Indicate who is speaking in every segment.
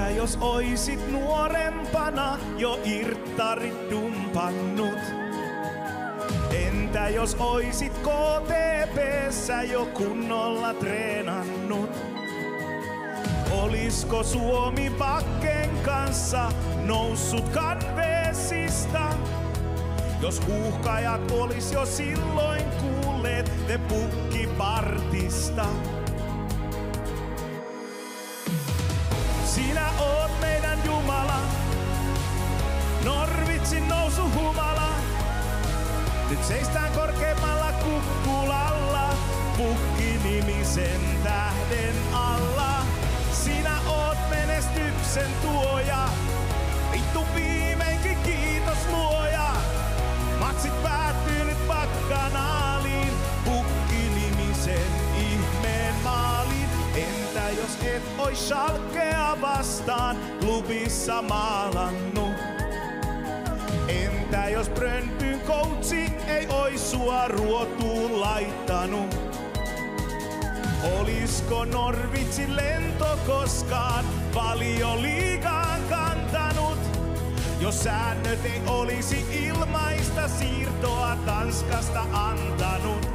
Speaker 1: Entä jos oisit nuorempana jo irttarit dumpannut? Entä jos oisit KTP:ssä jo kunnolla treenannut? Olisko Suomi Bakken kanssa noussut kanveesista? Jos huuhkajat olis jo silloin kuulleet te pukkipartista. Sinä oot meidän Jumala, Norwichin nousuhumala. Nyt seistään korkeimmalla kukkulalla, Pukki-nimisen tähden alla. Sinä oot menestyksen tuoja, vittu viimeinkin kiitos luoja. Matsit päättyy nyt Bakkanaaliin, Pukki-nimisen ihmeen maaliin. Entä jos et ois Schalkea vastaan klubissa maalannut? Entä jos Brøndbyn coachi ei ois sua ruotuun laittanut? Olisko Norwichin lento koskaan Valioliigaan kantanut? Jos säännöt ei olisi ilmaista siirtoa Tanskasta antanut.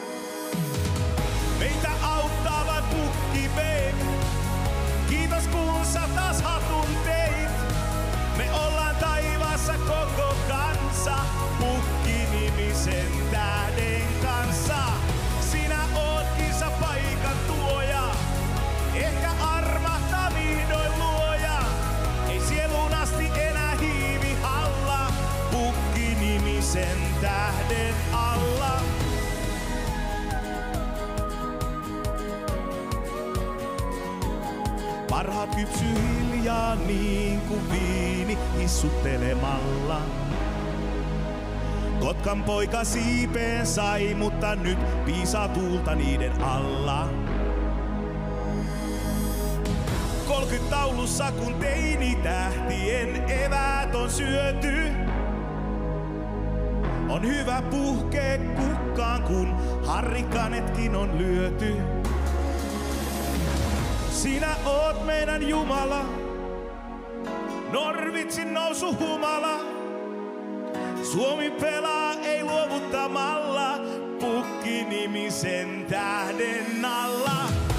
Speaker 1: Meitä auttaa vain Pukki babe. Kiitos kun sä taas hatun teit. Me ollaan taivaassa koko kansa, Pukki-nimisen tähden kanssa. Sinä oot kisapaikan tuoja, ehkä armahtaa vihdoin luoja. Ei sielun asti enää hiivi alla, Pukki-nimisen tähden alla. Parhaat kypsyy hiljaa niin kuin viini hissuttelemalla. Kotkan poika siipeen sai, mutta nyt piisaa tuulta niiden alla. 30 taulussa kun teinitähtien eväät on syöty. On hyvä puhkee kukkaan kun harrikanetkin on lyöty. Sinä oot meidän Jumala, Norwichin nousuhumala. Suomi pelaa ei luovuttamalla, Pukki-nimisen tähden alla.